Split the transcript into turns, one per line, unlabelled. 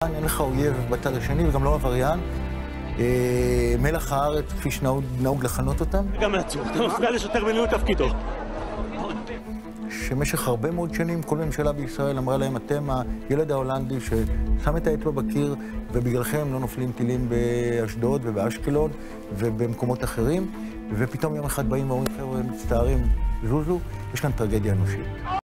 אין לך אויב בצד השני וגם לא עבריין. מלח הארץ, כפי שנהוג לכנות אותם.
גם עצור, אתה מפריע לשוטר במילוי תפקידו.
שמשך הרבה מאוד שנים כל ממשלה בישראל אמרה להם, אתם הילד ההולנדי ששם את האצבע בקיר ובגללכם לא נופלים טילים באשדוד ובאשקלון ובמקומות אחרים, ופתאום יום אחד באים ואומרים, חבר'ה, מצטערים, זוזו, יש כאן טרגדיה אנושית.